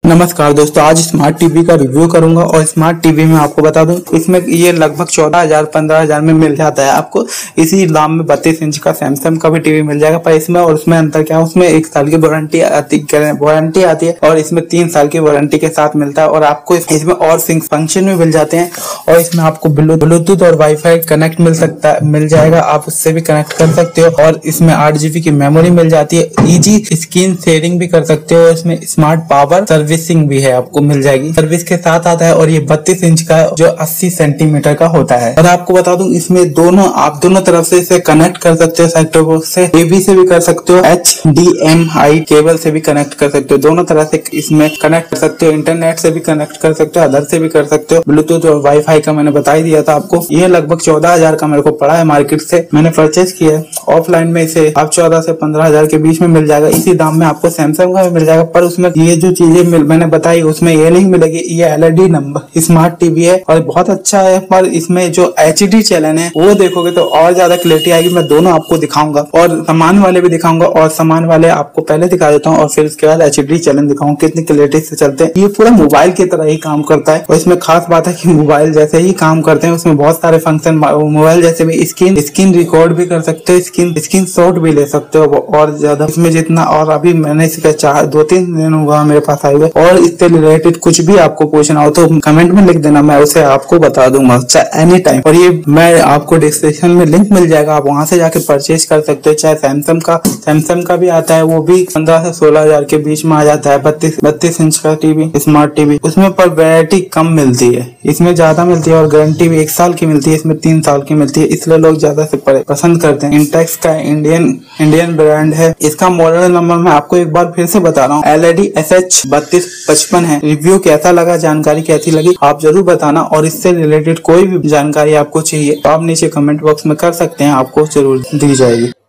नमस्कार दोस्तों, आज स्मार्ट टीवी का रिव्यू करूंगा और स्मार्ट टीवी में आपको बता दूं इसमें ये लगभग 14,000-15,000 में मिल जाता है। आपको इसी दाम में 32 इंच का सैमसंग का भी टीवी मिल जाएगा। पर इसमें और उसमें अंतर क्या है, उसमें 1 साल की वारंटी आती है और इसमें 3 साल की वारंटी के साथ मिलता है। और आपको इसमें और फंक्शन भी मिल जाते हैं और इसमें आपको ब्लूटूथ और वाईफाई कनेक्ट मिल जाएगा। आप उससे भी कनेक्ट कर सकते हो और इसमें 8 GB की मेमोरी मिल जाती है। इजी स्क्रीन शेयरिंग भी कर सकते हो। इसमें स्मार्ट पावर सर्विसिंग भी है, आपको मिल जाएगी, सर्विस के साथ आता है। और ये 32 इंच का जो 80 सेंटीमीटर का होता है। और आपको बता दूं इसमें आप दोनों तरफ से इसे कनेक्ट कर सकते हो। सेट टॉप बॉक्स से AV से भी कर सकते हो, HDMI केबल से भी कनेक्ट कर सकते हो। दोनों तरह से इसमें कनेक्ट कर सकते हो। इंटरनेट से भी कनेक्ट कर सकते हो, अदर से भी कर सकते हो। ब्लूटूथ और वाईफाई का मैंने बता ही दिया था आपको। ये लगभग 14,000 का मेरे को पड़ा है, मार्केट से मैंने परचेज किया है। ऑफलाइन में इसे आप 14 से 15,000 के बीच में मिल जाएगा। इसी दाम में आपको सैमसंग का भी मिल जाएगा। पर उसमें ये जो चीजें मैंने बताई उसमें ये नहीं मिलेगी। ये LED नंबर स्मार्ट टीवी है और बहुत अच्छा है। पर इसमें जो HD चैनल है वो देखोगे तो और ज्यादा क्लैरिटी आएगी। मैं दोनों आपको दिखाऊंगा और सामान वाले भी दिखाऊंगा। और सामान वाले आपको पहले दिखा देता हूँ और फिर उसके बाद HD चैनल दिखाऊंगा कितनी क्लैरिटी से चलते हैं। ये पूरा मोबाइल की तरह ही काम करता है और इसमें खास बात है कि मोबाइल जैसे ही काम करते हैं। उसमें बहुत सारे फंक्शन मोबाइल जैसे भी स्क्रीन रिकॉर्ड भी कर सकते हो, स्क्रीन शॉट भी ले सकते हो और ज्यादा इसमें जितना। और अभी मैंने इसका 2-3 दिन हुआ मेरे पास आए हुए। और इससे रिलेटेड कुछ भी आपको पूछना हो तो कमेंट में लिख देना, मैं उसे आपको बता दूंगा एनी टाइम। और ये मैं आपको डिस्क्रिप्शन में लिंक मिल जाएगा, आप वहां से जाके परचेज कर सकते हो। चाहे सैमसंग का भी आता है, वो भी 15 से 16,000 के बीच में आ जाता है। 32 इंच का टीवी, स्मार्ट टीवी। उसमें पर वैरायटी कम मिलती है, इसमें ज्यादा मिलती है। और गारंटी भी 1 साल की मिलती है, इसमें 3 साल की मिलती है। इसलिए लोग ज्यादा से पसंद करते हैं। इंटेक्स का इंडियन ब्रांड है। इसका मॉडल नंबर मैं आपको एक बार फिर से बता रहा हूँ, LED SH3255 है। रिव्यू कैसा लगा, जानकारी कैसी लगी, आप जरूर बताना। और इससे रिलेटेड कोई भी जानकारी आपको चाहिए तो आप नीचे कमेंट बॉक्स में कर सकते हैं, आपको जरूर दी जाएगी।